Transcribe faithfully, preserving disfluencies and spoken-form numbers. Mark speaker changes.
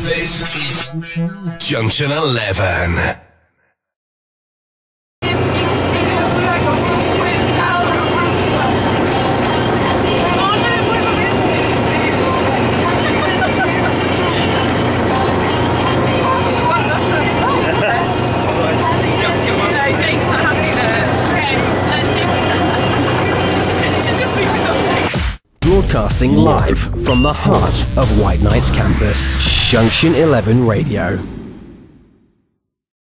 Speaker 1: This is Junction eleven.
Speaker 2: Broadcasting live from the heart of White Knights campus, Junction eleven Radio.